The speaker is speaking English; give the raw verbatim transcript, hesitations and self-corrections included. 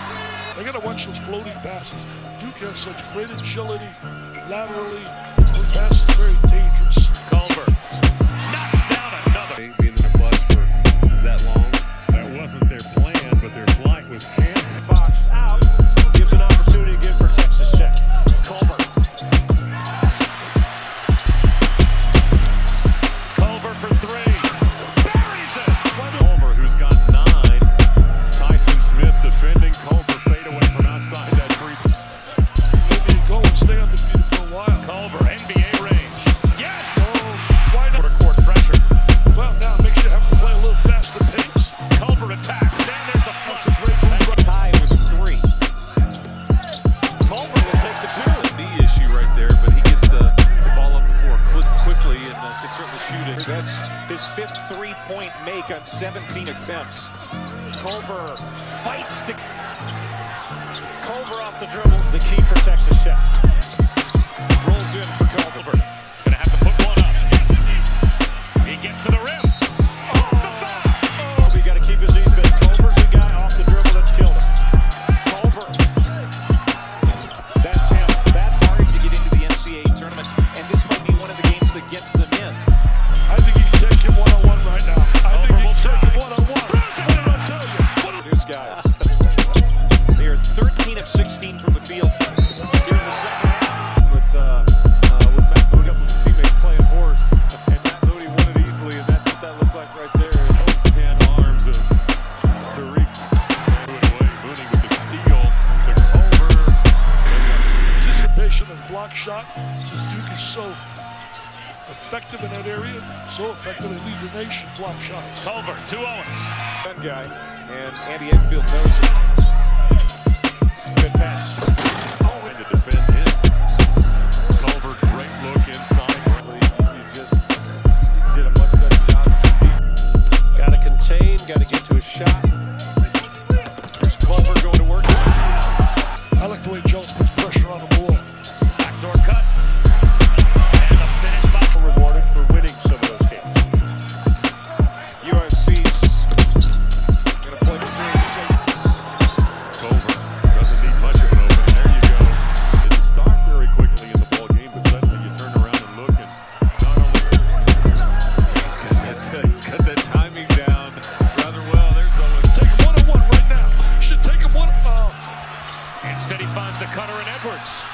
They got to watch those floating passes. Duke has such great agility laterally. The pass is very dangerous. Culver knocks down another. Being in the bus for that long. That wasn't their plan, but their flight was canceled. Boxed out. Gives an opportunity again for Texas Tech. Culver. Culver for three. Buries it. Culver, who's got nine. Tyson Smith defending Culver. Fade away from outside that free. Maybe go and stay on the field for a while. Culver, N B A range. Yes! Oh, why not? Court pressure. Well, now makes you have to play a little faster pace. Culver attacks, and there's a That's a great move. tie with three. Culver will take the two. The issue right there, but he gets the, the ball up the floor quickly and uh, can certainly shoot it. That's his fifth three-point make on seventeen attempts. Culver fights to Culver off the dribble. The key for Texas Tech. Rolls in for Culver. He's going to have to put one up. He gets to the rim. Oh, it's the foul. Oh, we got to keep his even. Culver's the guy off the dribble that's killed him. Culver. That's him. That's hard to get into the N C A A tournament, and this might be one of the games that gets them in. I think he can take him one-on-one right now. I think he can take him one-on-one. What did I tell you? What did These guys. They are thirteen of sixteen from the field here in the second half. With, uh, uh, with Matt Moody up with his teammates playing horse. And Matt Moody won it easily, and that's what that looked like right there. Those ten arms of Tariq. Moving away, Mooney with the steal. To Culver. anticipation and block shot? Since Duke is so effective in that area, so effective they lead the nation block shots. Culver, two Owens. Gun guy, and Andy Enfield knows it. Good pass. Oh, and to defend him. Culver, great look inside. He just did a much better job. Got to contain, got to get to a shot. Here's Culver going to work. I like the way Jones puts pressure on the ball. Backdoor cut. And a finish by rewarded for winning some of those games. U S C's going to play the series. Culver doesn't need much of an open. There you go. Didn't start very quickly in the ball game, but suddenly you turn around and look, and not only he's got that, he's got that timing down rather well. There's Owens. Take him one-on-one right now. Should take him one. Oh. Instead he finds the cutter in Edwards.